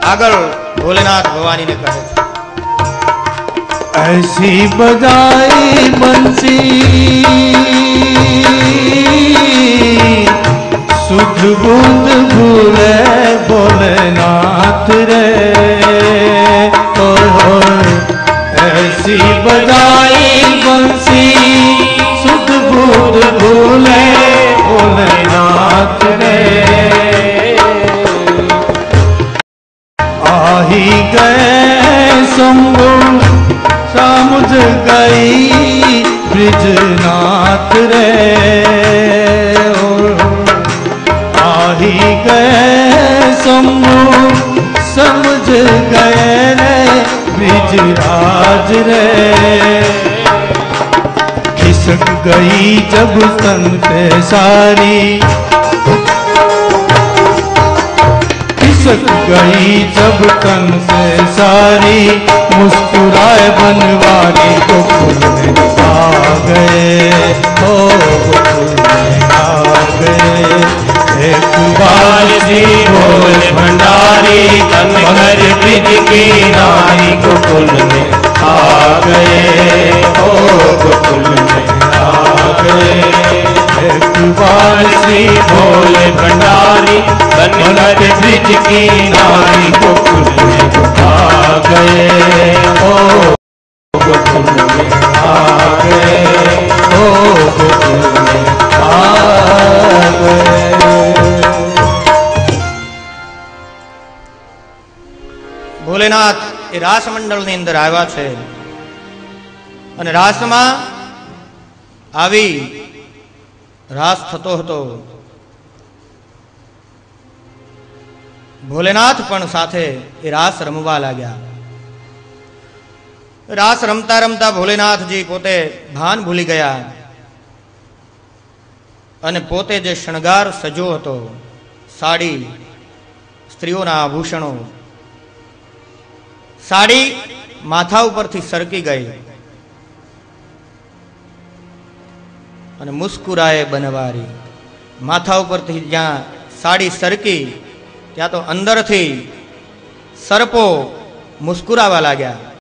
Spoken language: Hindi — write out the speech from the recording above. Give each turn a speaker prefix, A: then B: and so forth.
A: आगळ भोलेनाथ भवानी ने कहे
B: ऐसी बजाई बंसी सुध बुध भूले भोलेनाथ रे ऐसी बजाई बंसी सुध बुध भूले भोलेनाथ रे आही गए शंभु समुझ गई ब्रिजनाथ रे आही गए शंभु समझ गए रे ब्रिजराज रे खिसक गई जब तन पे सारी खिसक गई जब तन से सारी मुस्कुराए बनवारी गोकुल में आ गए हो गोकुल में आ गए एक बार सी भोले भंडारी तन कर ब्रिज की नारी गोकुल में आ गए हो गोकुल में आ गए एक बार श्री भोले भंडारी बनकर ब्रिज की नारी गोकुल में आ गए ओ गोकुल में आ गए ओ गोकुल में आ गए।
A: भोलेनाथ ए रासमंडल ની અંદર આવ્યા છે અને રાસમાં આવી रास थतो हतो भोलेनाथ पण साथे ए रास रमवा लाग्या। रास रमता रमता भोलेनाथ जी पोते भान भूली गया अने पोते जे शणगार सजो हतो साड़ी स्त्रीओना आभूषणों साड़ी माथा उपरथी सरकी गई અને મુસ્કુરાએ બનવારી માથા ઉપરથી જ્યાં સાડી સરકી ત્યાં તો અંદરથી સર્પો મુસ્કુરાવા લાગ્યા।